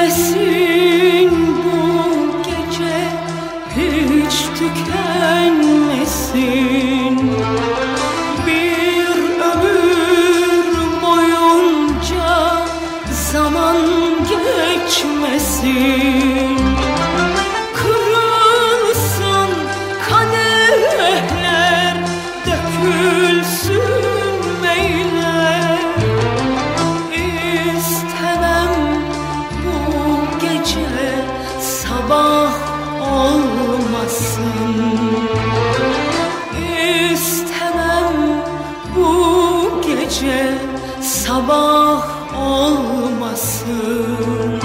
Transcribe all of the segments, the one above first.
Tükenmesin bu gece, hiç tükenmesin. Bir ömür boyunca zaman geçmesin. Kırılsın kadehler, dökülsün beyler. İstemem bu gece sabah olmasın. İstemem bu gece sabah olmasın.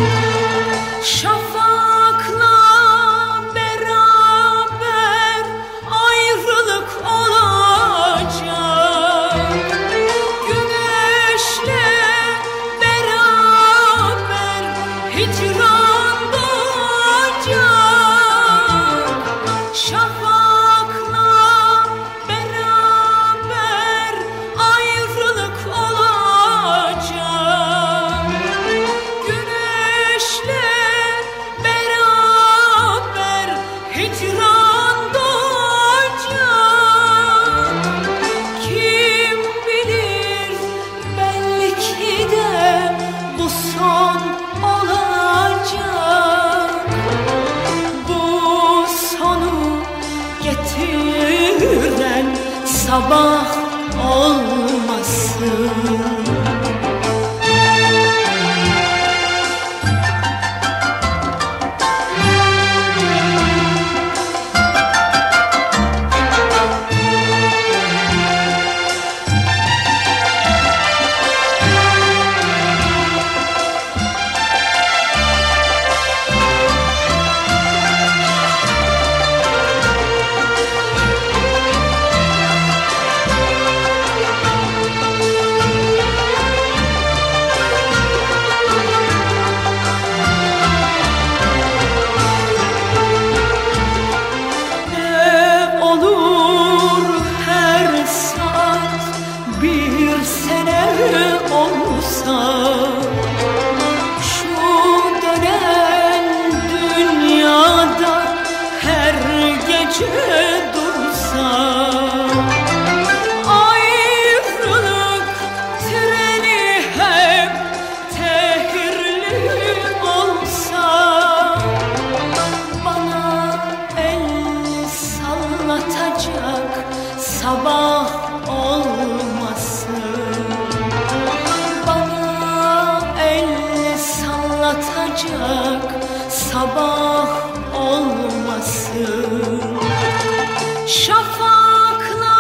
Şafakla beraber ayrılık olacak. Güneşle beraber hicran doğacak. Şafakla beraber ayrılık olacak. Güneşle beraber hicran doğacak. Kim bilir, belki de bu son olacak. Bu sonu getiren sabah olmasın. Ne olur her saat bir sene olsa, şu dönen dünyada her gece dursa. Ayrılık treni hep tehirli olsa, bana el sallatacak sabah olmasın. Bana el sallatacak sabah olmasın. Şafakla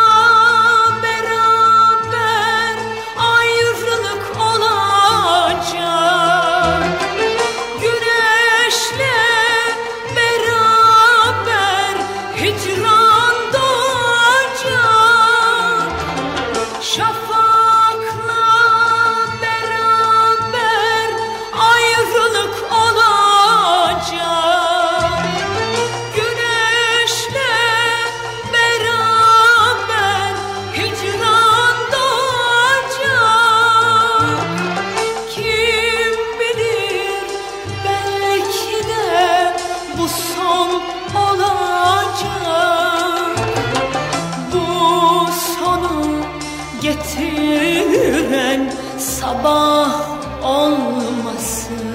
beraber ayrılık olacak. Güneşle beraber hicran doğacak. Şafakla beraber ayrılık olacak. Güneşle beraber hicran doğacak. Kim bilir, belki de bu son olacak. Bu sonu getiren sabah olmasın.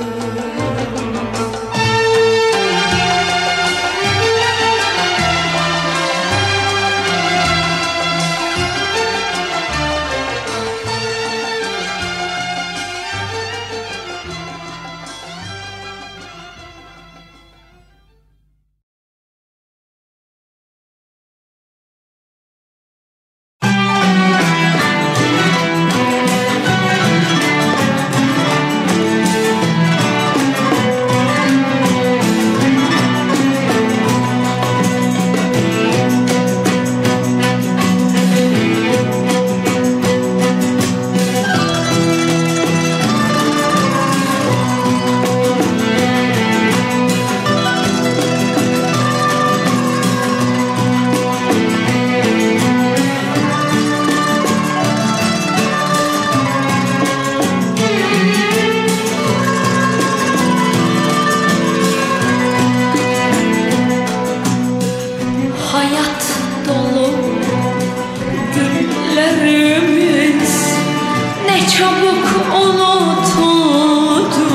çabuk unutuldu.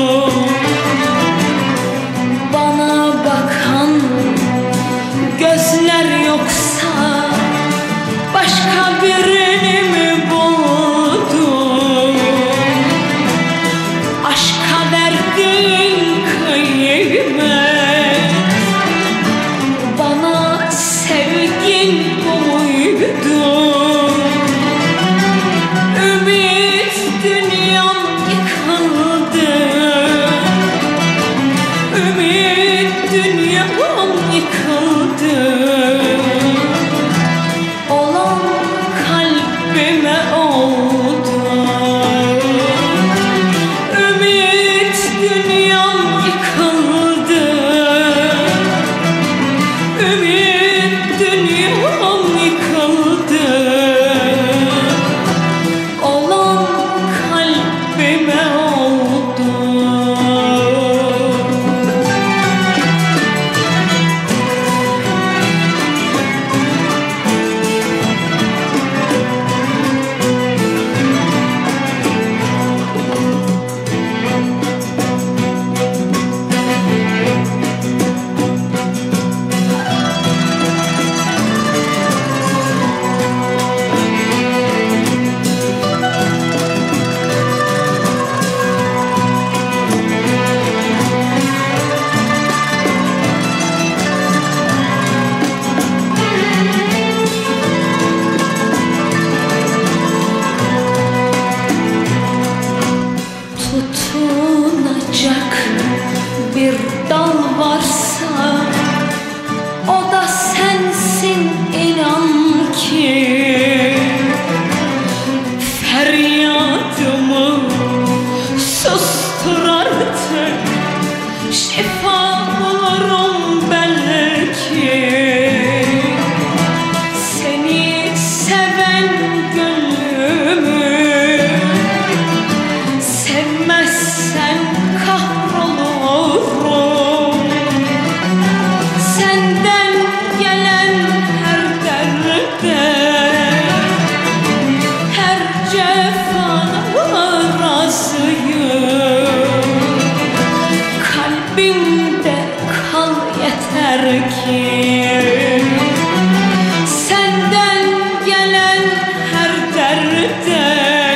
Bana bakan gözler yoksa başka birini mi buldu? Aşka verdiğin kıymet, bana sevgin bu muydu? Ümit dünyam yıkıldı, ümit dünyam yıkıldı. Olan kalbime oldu. Ümit dünyam yıkıldı, ümit dünyam yıkıldı. Olan kalbime oldu. Tutunacak bir dal varsa o da sensin, inan ki. Feryadımı sustur artık, şifa bulurum belki. Seni seven gönlümü sevmezsen kahrolurum. Senden gelen her derde, her cefana razıyım. Kalbimde kal yeter ki. Senden gelen her derde,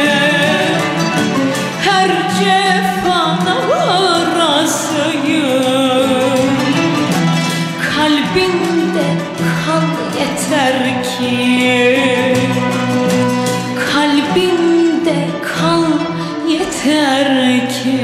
her cefana razıyım. Kalbimde kal yeter ki. Kalbimde kal yeter ki.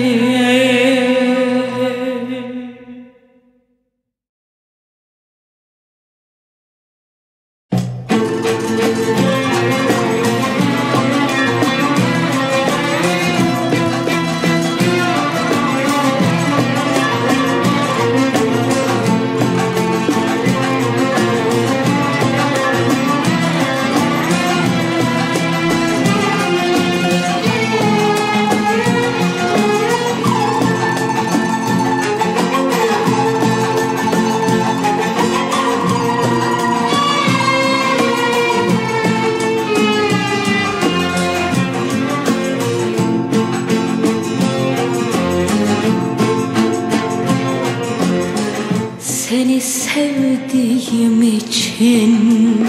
Seni sevdiğim için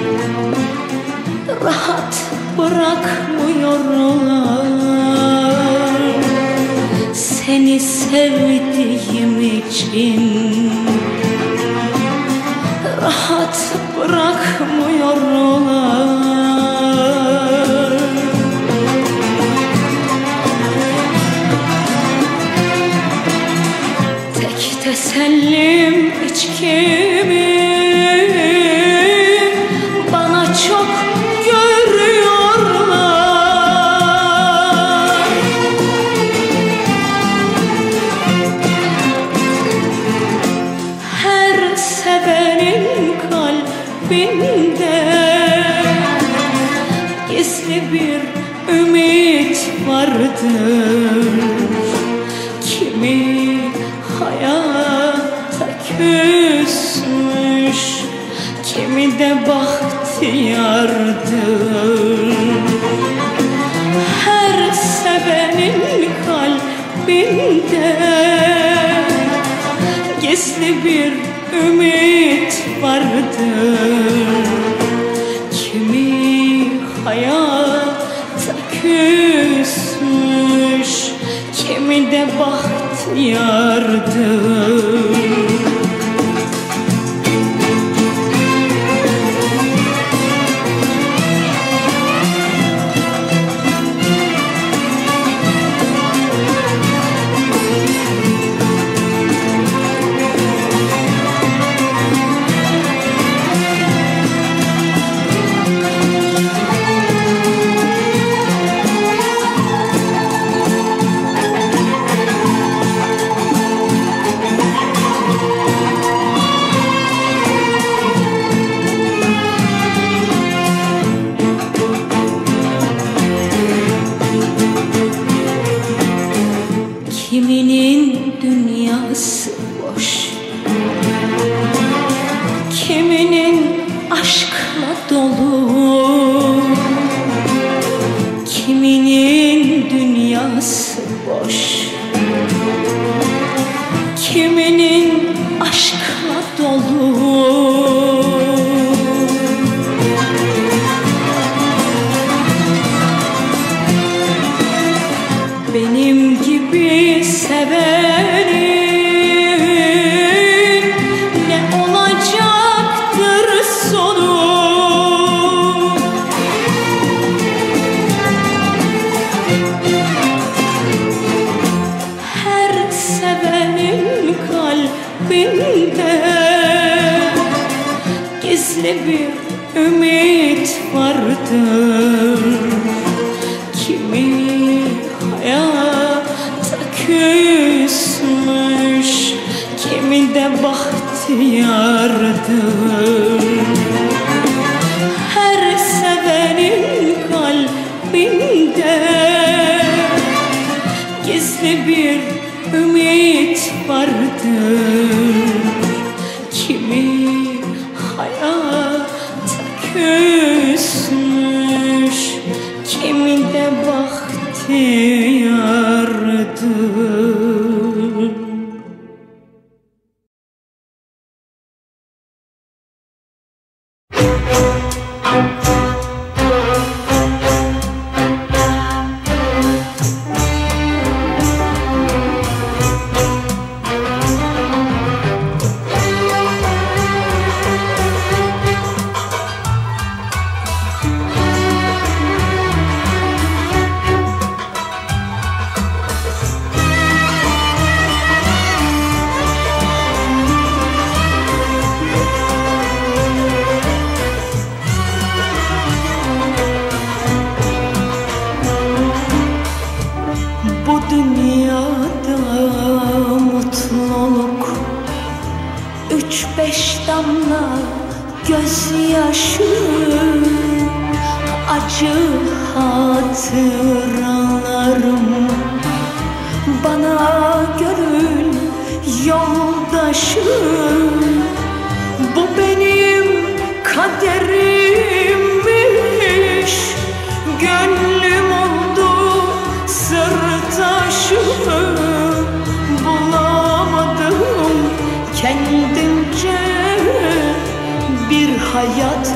rahat bırakmıyorlar. Seni sevdiğim için rahat bırakmıyorlar. Tek tesellim içkimi bana çok görüyorlar. Her sevenin kalbinde gizli bir ümit vardır. Kimi hayata küsmüş, kimi de bahtiyardır. Her kalbinde gizli bir ümit vardır. Kimi hayata küsmüş, kimi de bahtiyardır. Kiminin dünyası boş, kiminin aşkla dolu. Kiminin dünyası boş, kiminin aşkla dolu. Benim gibi sevenin ne olacaktır sonu? Her sevenin kalbinde gizli bir ümit vardır. Kimi hayata küsmüş, kimi de bahtiyardır. Her sevenin kalbinde gizli bir ümit vardır. Kimi hayata küsmüş, kimi de bahtiyardır. Bu dünyada mutluluk 3-5 damla gözyaşı, acı hatıralarım bana gönül yoldaşım. Bu benim kaderimmiş, gönlüm oldu sırdaşım. Bulamadım kendimce bir hayat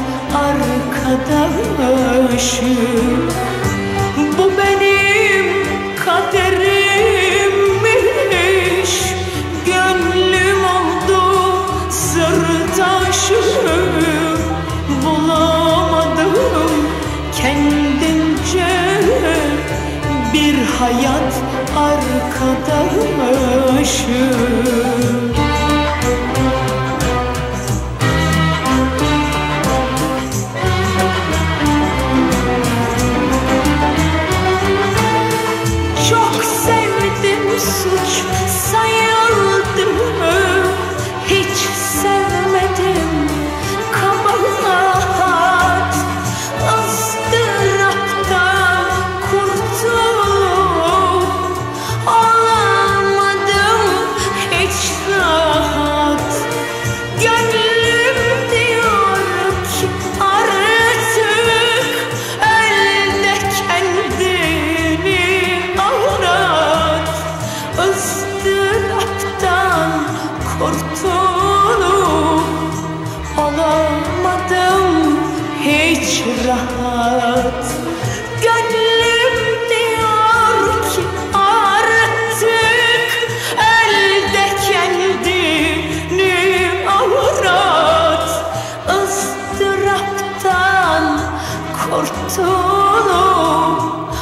arkadaşı. Bu benim kaderimmiş, gönlüm oldu sırdaşım. Bulamadım kendimce bir hayat arkadaşı. Çok sevdim, suç sayıldı mı? Hiç sevmedim, kabahat. ızdıraptan kurtulup olamadım, hiç hiç rahat. Gönlüm diyor ki artık elde kendini avrat. Izdıraptan kurtulup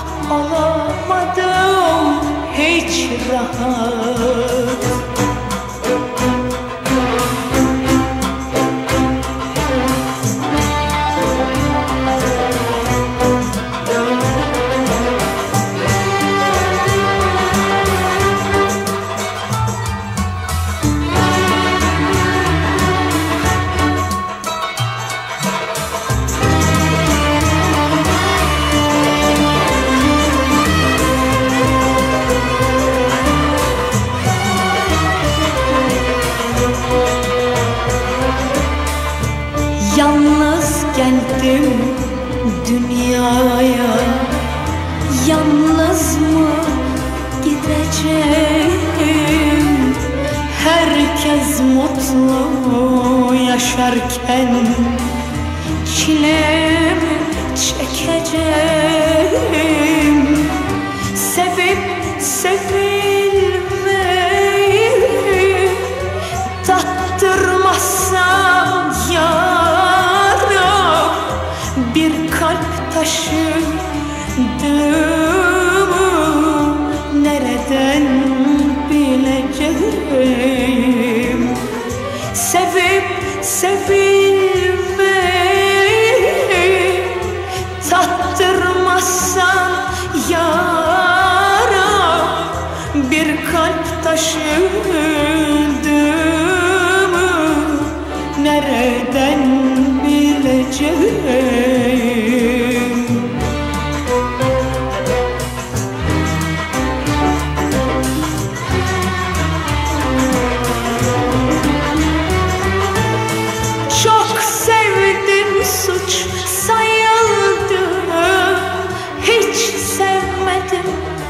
olamadım hiç rahat. Yalnız geldim dünyaya, yalnız mı gideceğim? Herkes mutlu yaşarken çilemi çekeceğim. Sevip sevilmeyi tattırmazsam yara, bir kalp taşıdığımı nereden bileceğim? Sevip sevilmeyi tattırmazsam yara, bir kalp taşıdığımı nereden bileceğim? Çok sevdim, suç sayıldı. Hiç sevmedim,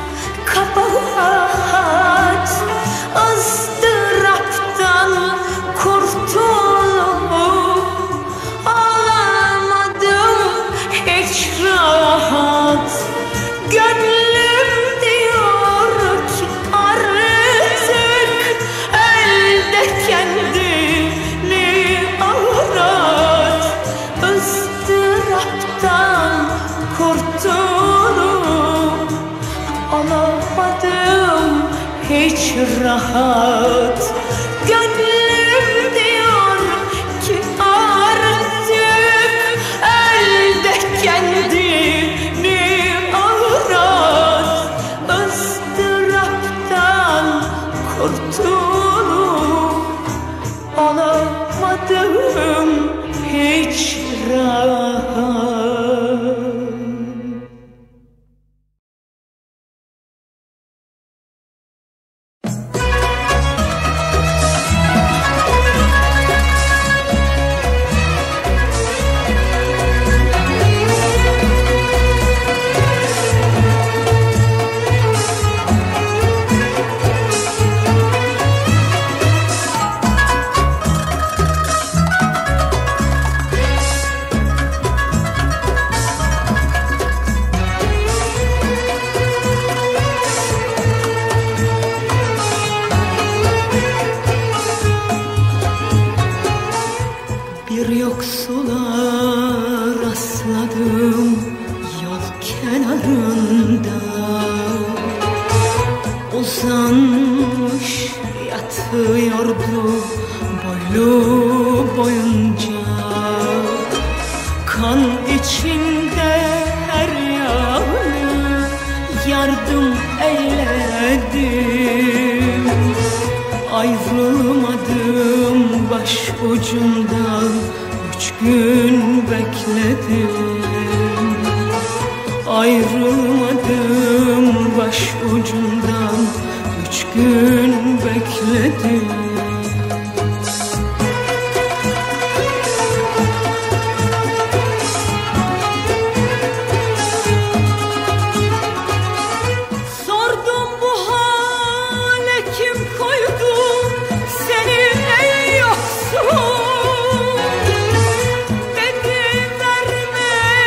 kabahat. Izdıraptan kurtulup olamadım hiç rahat. Gönlüm diyor ki artık elde kendini avrat. Izdıraptan kurtulup olamadım hiç rahat. Gönlüm diyor ki artık elde kendini avrat. Izdıraptan kurtulup olamadım hiç rahat. Bir yoksula rastladım yol kenarında, uzanmış yatıyordu boylu boyunca. Kan içinde her yanı yardım eyledim. Ayrılmadım başucundan, 3 gün bekledim. Ayrılmadım başucundan, 3 gün bekledim. Verme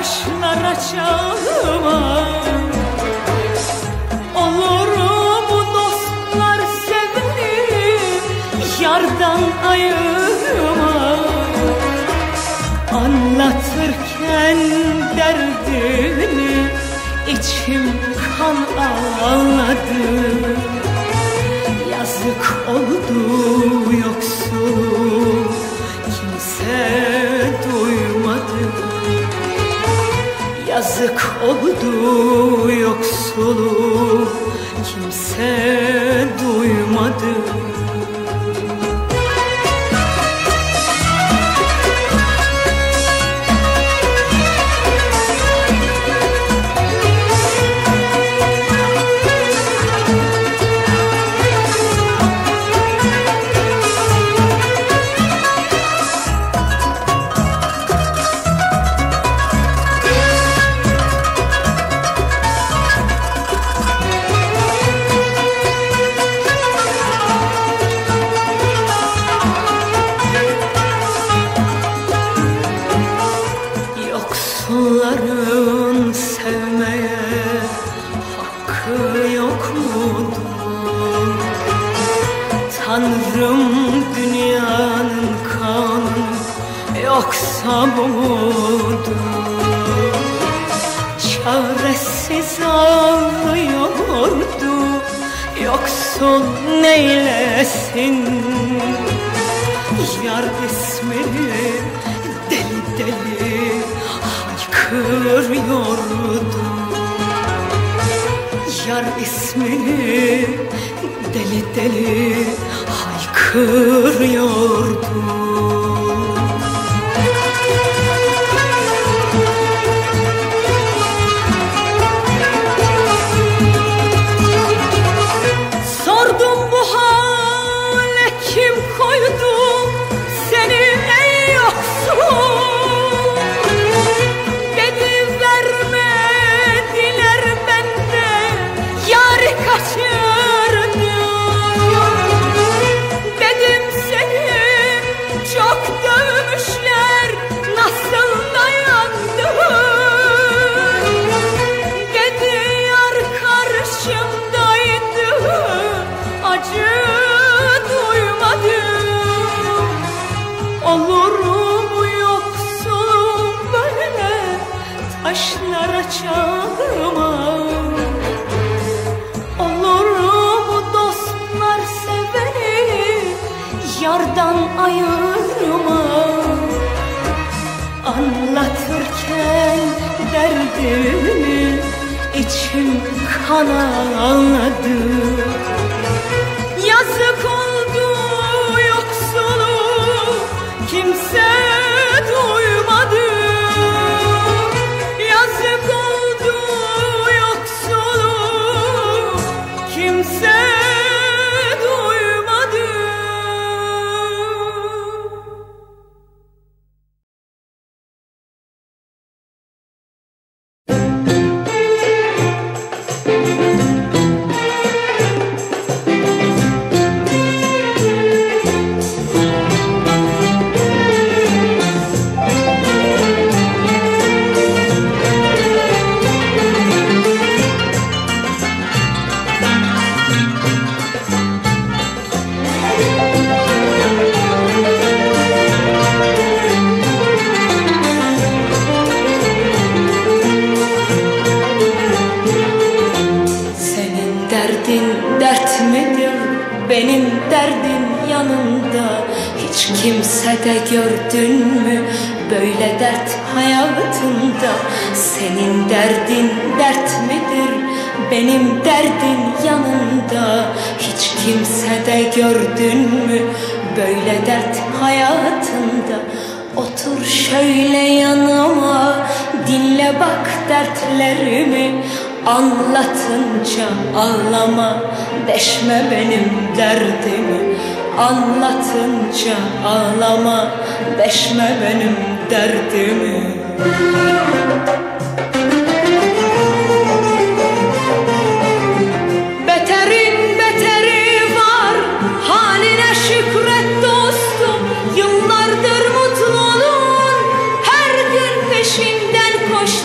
taşlara çalma. Olur mu dostlar severim, yardan ayırma. Anlatırken derdini içim kan ağladı. Yazık oldu yoksulum, kimse duymadı. Yazık oldu yoksulum, kimse duymadı. Yoksulların sevmeye hakkı yok mudur? Tanrım dünyanın kanunu yoksa bu mudur? Çaresiz ağlıyordu, yoksul neylesin? Yar ismini deli deli haykırıyordu. Yar ismini deli deli haykırıyordu. Sordum bu hale kim koydu seni ey yoksul? Dedi vermediler bende, yâri kaçırdım. Dedim seni çok dövmüşler, nasıl dayandın? Dedi yar karşımdaydı, acı duymadım. Olur mu yoksulum böyle taşlara çalma? Olur mu dostlar seveni yardan ayırma? Anlatırken derdimi içim kan ağladı. Yazık oldu yoksulum, kimse duymadı. Yazık oldu yoksulum, kimse duymadı. Dert midir benim derdim yanımda? Hiç kimsede gördün mü böyle dert hayatında? Senin derdin dert midir benim derdim yanımda? Hiç kimsede gördün mü böyle dert hayatında? Otur şöyle yanıma, dinle bak dertlerimi. Anlatınca ağlama, deşme benim derdimi. Anlatınca ağlama, deşme benim derdimi. Beterin beteri var, haline şükret dostum. Yıllardır mutluluğun her gün peşinden koştum.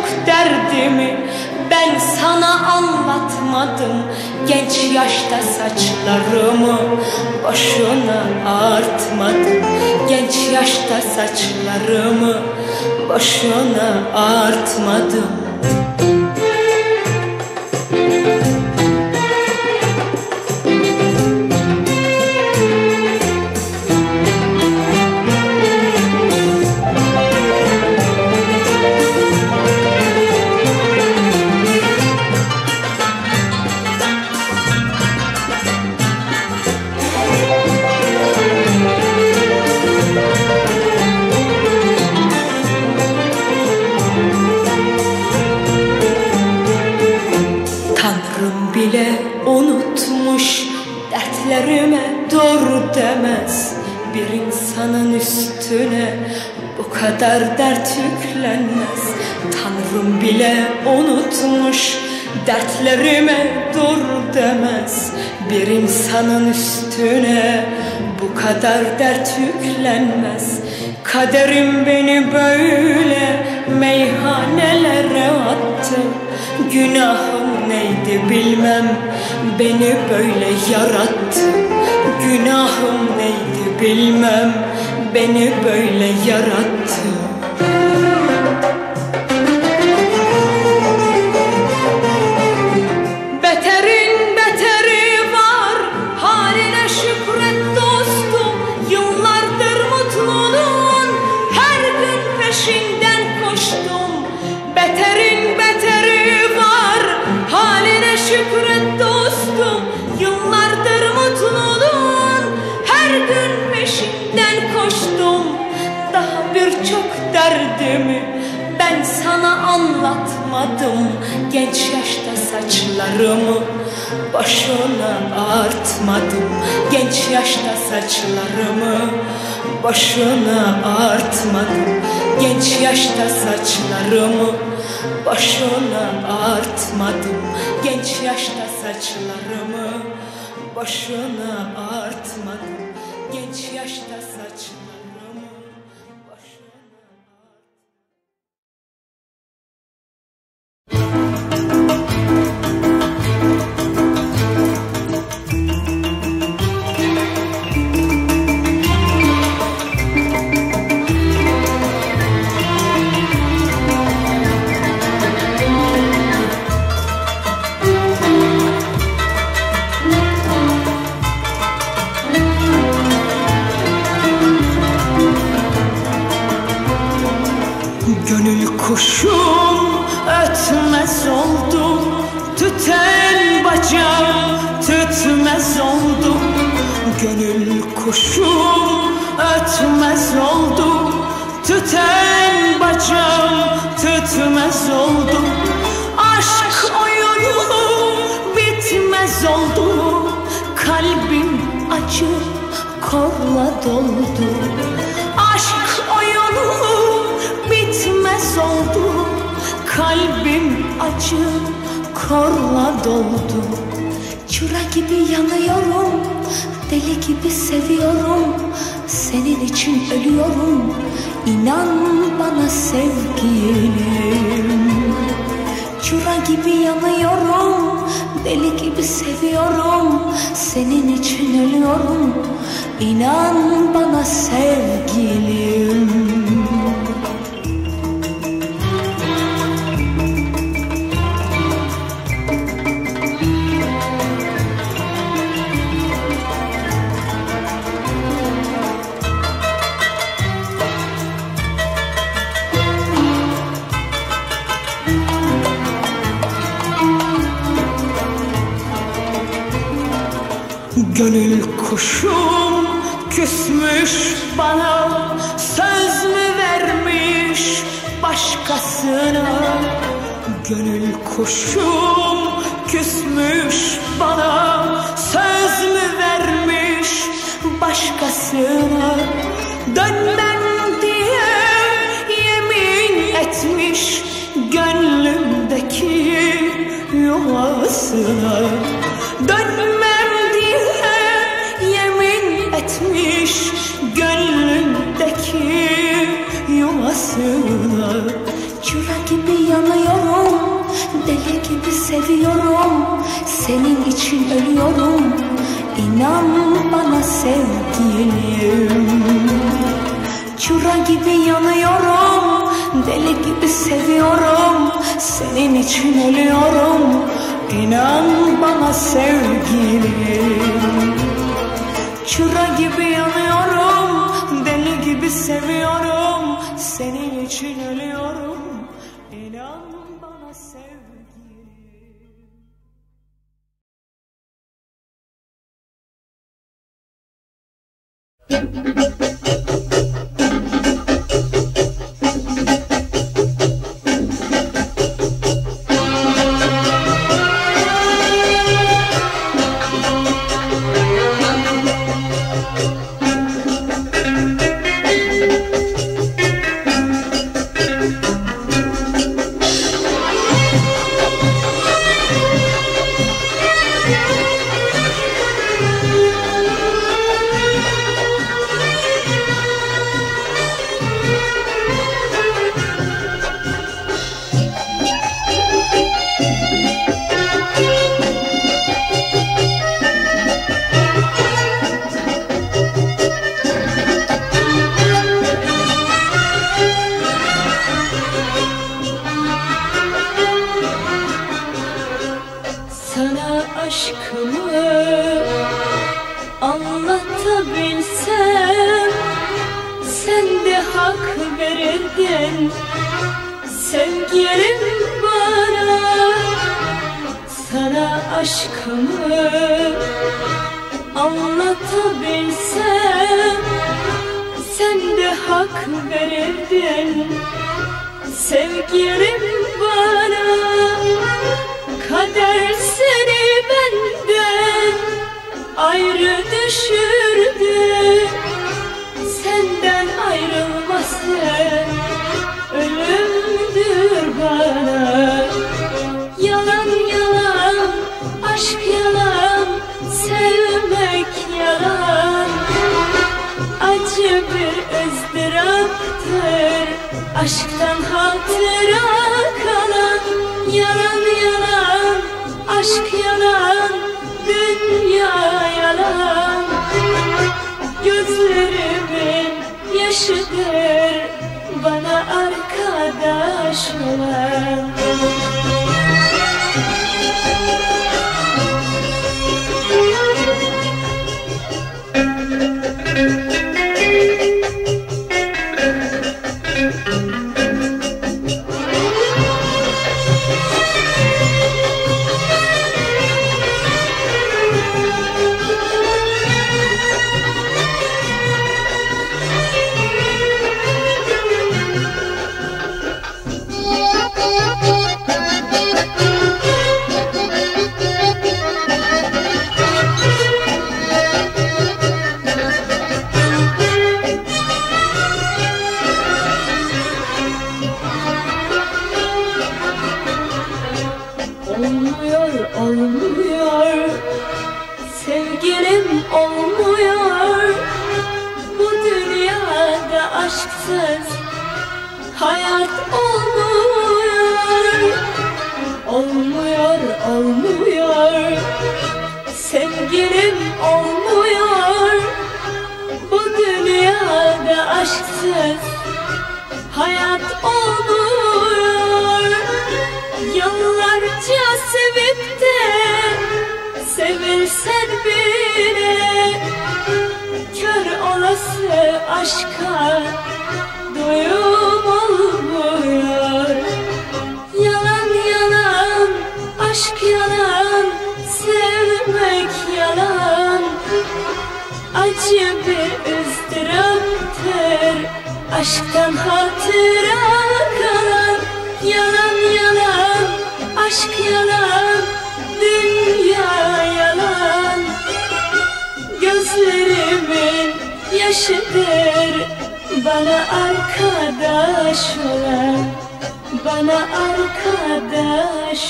derdimi ben sana anlatmadım. Genç yaşta saçlarımı boşuna artmadım. Genç yaşta saçlarımı boşuna artmadım. Bile unutmuş dertlerime dur demez. Bir insanın üstüne bu kadar dert yüklenmez. Tanrım bile unutmuş dertlerime dur demez. Bir insanın üstüne bu kadar dert yüklenmez. Kaderim beni böyle meyhanelere attı. Günahım neydi bilmem, beni böyle yarattı. Günahım neydi bilmem, beni böyle yarattı. Beterin beteri var, haline şükret dostum. Yıllardır mutluluğun her gün peşinden koştum. Beterin beteri var, haline şükret dostum. Yıllardır mutluluğun her gün peşinden koştum. Daha birçok derdimi ben sana anlatmadım. Genç yaşta saçlarımı boşuna artmadım. Genç yaşta saçlarımı boşuna artmadım. Genç yaşta saçlarımı boşuna artmadım. Genç yaşta saçlarımı boşuna artmadım. Genç yaşta saçlarımı boşuna Gönül kuşum ötmez oldu, tüten bacağım tütmez oldu. Gönül kuşum ötmez oldu, tüten bacağım tütmez oldu. Aşk oyunu bitmez oldu, kalbim acı korla doldu. Aşk oyunu bitmez oldu, kalbim acı korla doldu. Çıra gibi yanıyorum, deli gibi seviyorum. Senin için ölüyorum, inan bana sevgilim. Çıra gibi yanıyorum, deli gibi seviyorum. Senin için ölüyorum, inan bana sevgilim. Gönül kuşum küsmüş bana, söz mü vermiş başkasına? Gönül kuşum küsmüş bana, söz mü vermiş başkasına? Dönmem diye yemin etmiş gönlümdeki yuvasına. Dönmem diye yemin etmiş gönlümdeki yuvasına. Çıra gibi yanıyorum, deli gibi seviyorum, senin için ölüyorum. İnan bana sevgilim. Çıra gibi yanıyorum, deli gibi seviyorum, senin için ölüyorum. İnan bana sevgilim. Çıra gibi yanıyorum, deli gibi seviyorum, senin için ölüyorum. İnan bana sevgilim. Anlatabilsem sen de hak verirdin sevgilim bana. Sana aşkımı anlatabilsem sen de hak verirdin sevgilim bana. Kader seni benden ayrı düşürdü, senden ayrılması ölümdür bana. Yalan yalan, aşk yalan, sevmek yalan. Acı bir ızdıraptır, aşktan hatıra kalan. Yalan yalan, aşk yalan, dünya yalan. Gözlerimin yaşıdır bana arkadaş olan. Olmuyor, olmuyor, sevgilim olmuyor. Bu dünyada aşksız hayat olmuyor. Olmuyor, olmuyor, sevgilim olmuyor. Bu dünyada aşksız hayat olmuyor. Yıllarca sevip de sevilsen bile kör olası aşka doyum olmuyor. Yalan yalan, aşk yalan, sevmek yalan. Acı bir ızdıraptır, aşktan hatıra kalan. Yalan yalan, aşk yalan, dünya yalan. Gözlerimin yaşıdır bana arkadaş olan, bana arkadaş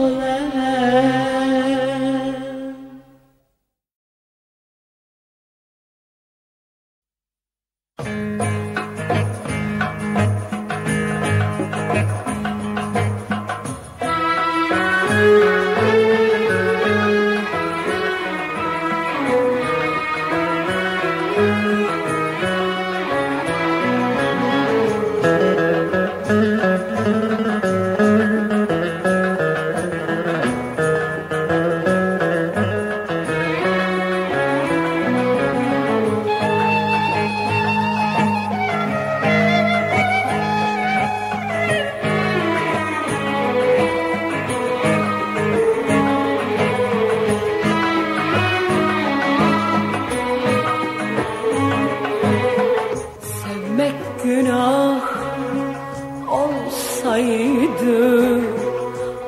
olan.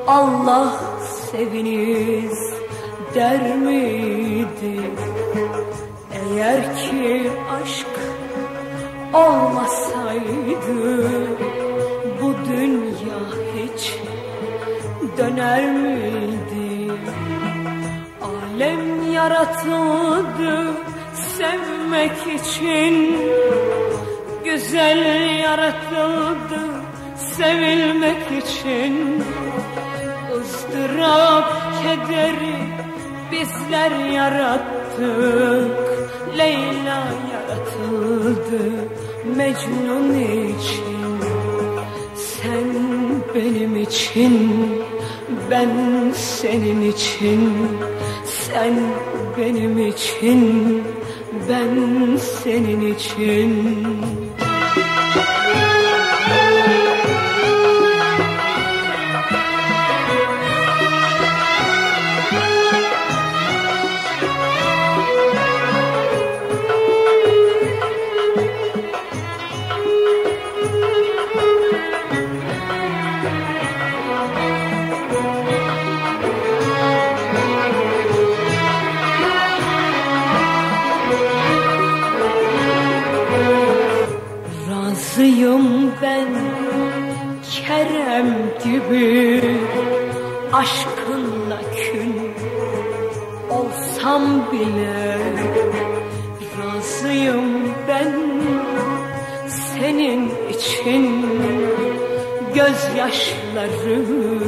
Allah seviniz der miydi? Eğer ki aşk olmasaydı bu dünya hiç döner miydi? Alem yaratıldı sevmek için, güzel yaratıldı sevilmek için. ızdırap, kederi bizler yarattık. Leyla yaratıldı Mecnun için. Sen benim için, ben senin için. Sen benim için, ben senin için. Razıyım ben Kerem gibi aşkınla kün olsam bile. Razıyım ben senin için gözyaşları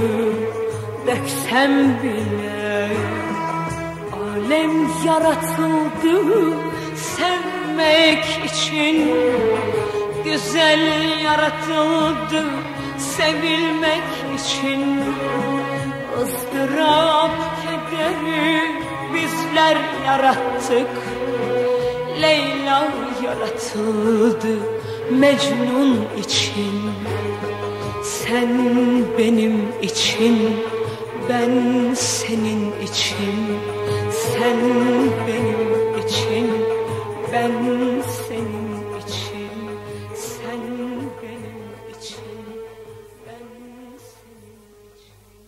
döksem bile. Alem yaratıldı sevmek için, güzel yaratıldı sevilmek için. ızdırap, kederi bizler yarattık. Leyla yaratıldı Mecnun için. Sen benim için, ben senin için. Sen benim için, ben senin için. Sen benim için, ben senin için.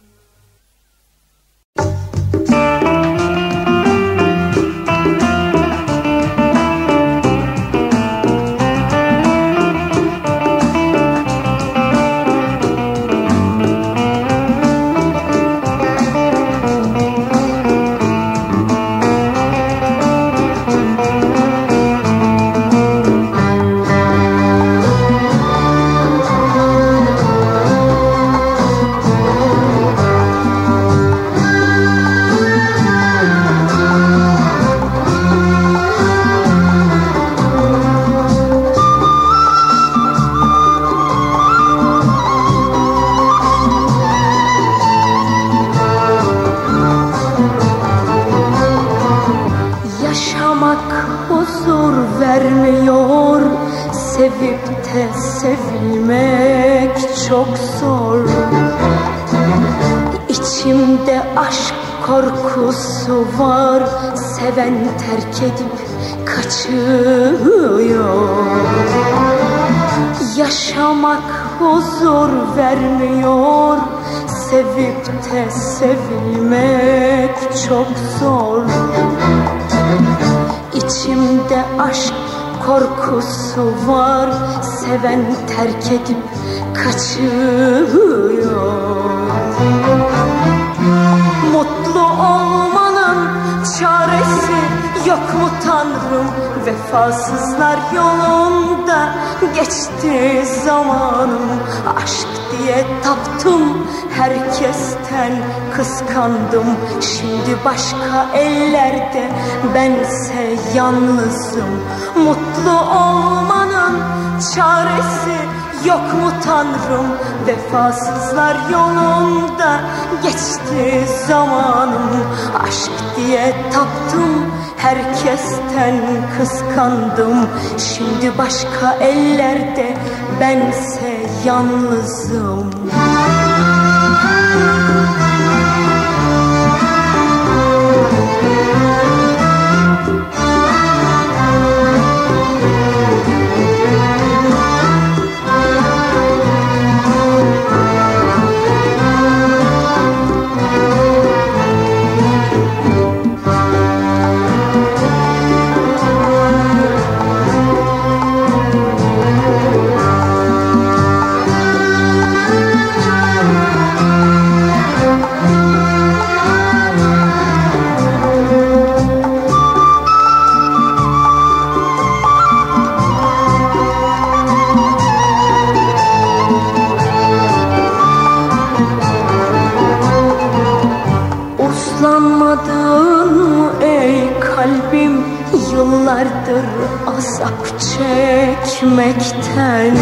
Sevip de sevilmek çok zor. İçimde aşk korkusu var. Seven terk edip kaçıyor. Yaşamak huzur vermiyor. Sevip de sevilmek çok zor. İçimde aşk korkusu var. Seven terk edip kaçıyor. Mutlu olmanın çaresi yok mu Tanrım? Vefasızlar yolunda geçti zamanım. Aşk diye taptım, herkesten kıskandım. Şimdi başka ellerde, bense yalnızım. Mutlu olmanın çaresi yok mu Tanrım? Vefasızlar yolunda geçti zamanım. Aşk diye taptım, herkesten kıskandım. Şimdi başka ellerde, bense yalnızım. yıllardır azap çekmekten.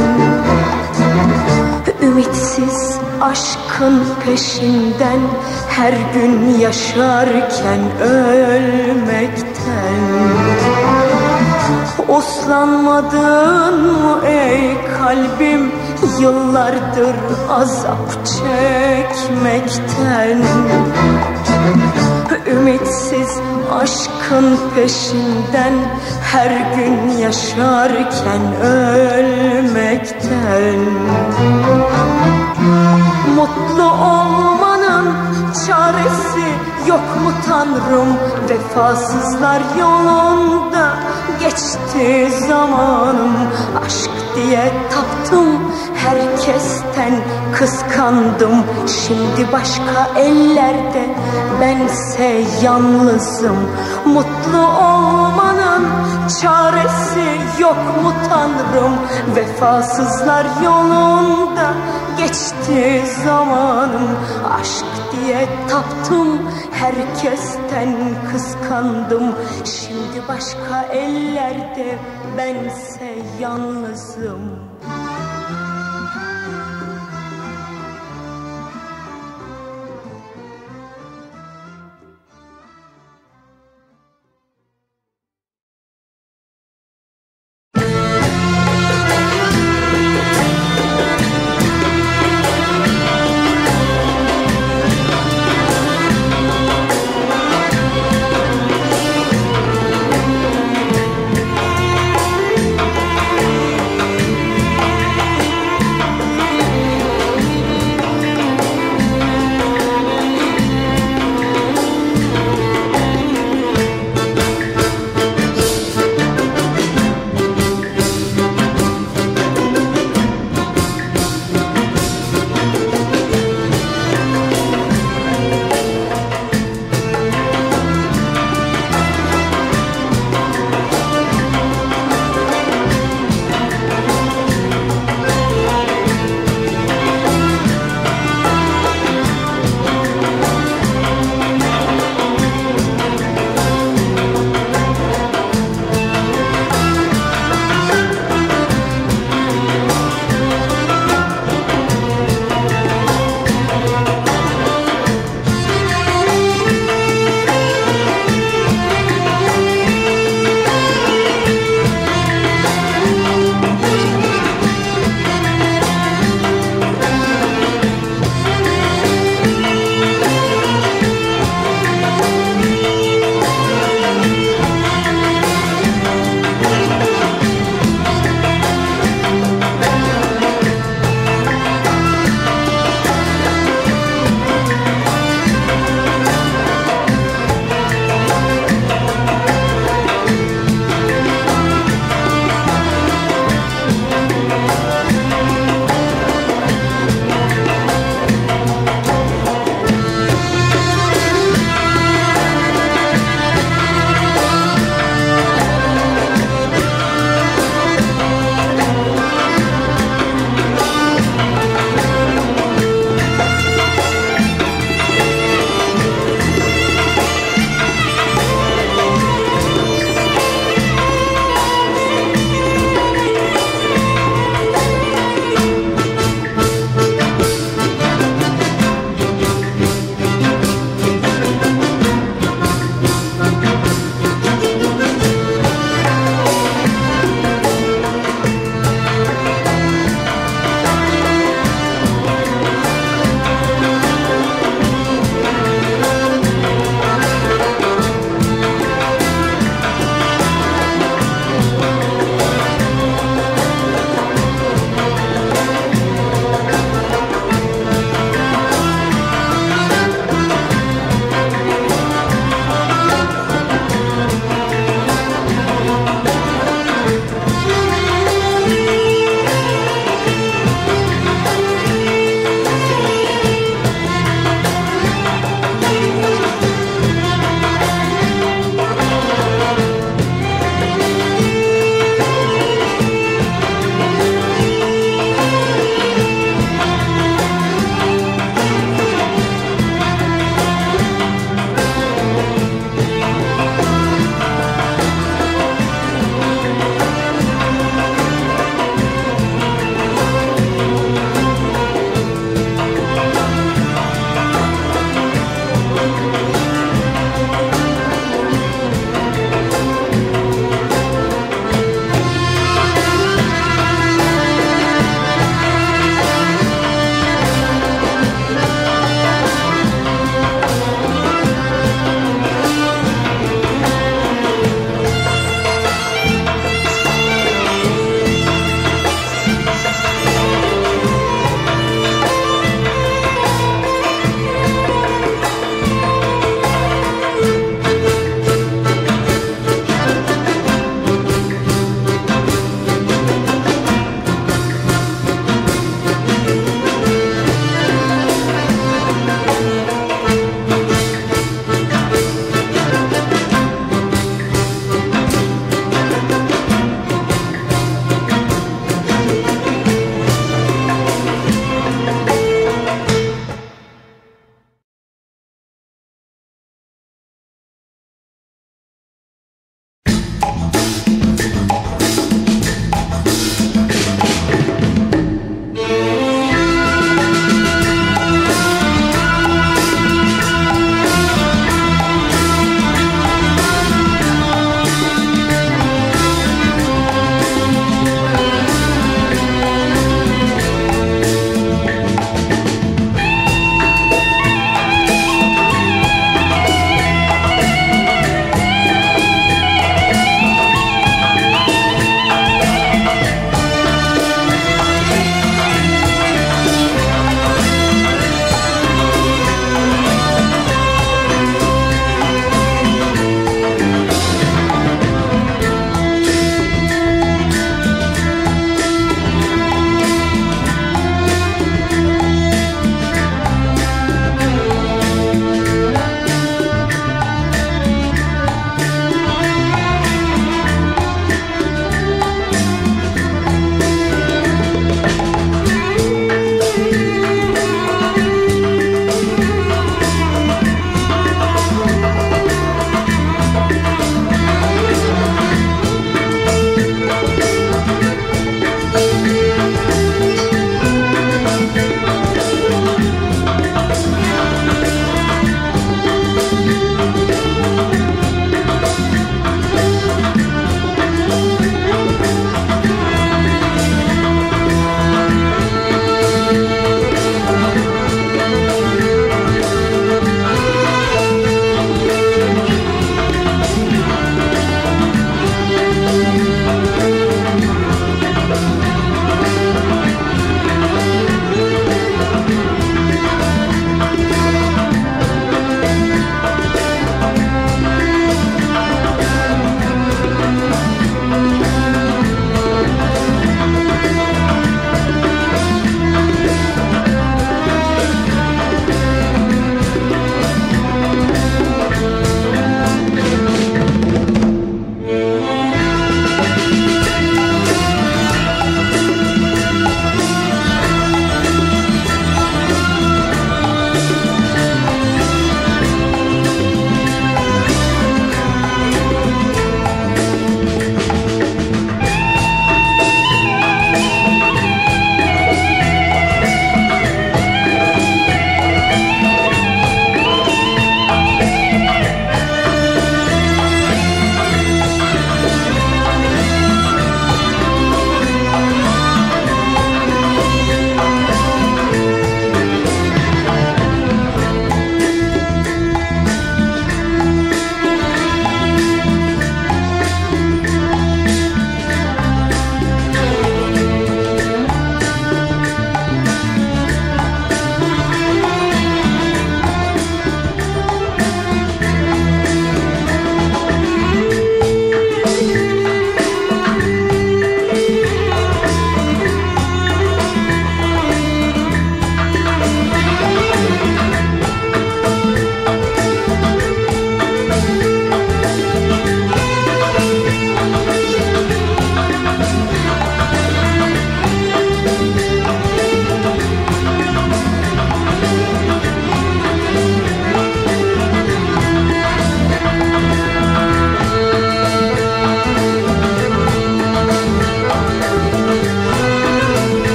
Ümitsiz aşkın peşinden her gün yaşarken ölmekten. Uslanmadın mı ey kalbim yıllardır azap çekmekten? Ümitsiz aşkın peşinden her gün yaşarken ölmekten. Mutlu olmanın çaresi yok mu Tanrım? Vefasızlar yolunda geçti zamanım. Aşk diye taptım, herkesten kıskandım. Şimdi başka ellerde, bense yalnızım. Mutlu olmanın çaresi yok mu Tanrım? Vefasızlar yolunda geçti zamanım. Aşk diye taptım, herkesten kıskandım. Şimdi başka ellerde, bense yalnızım.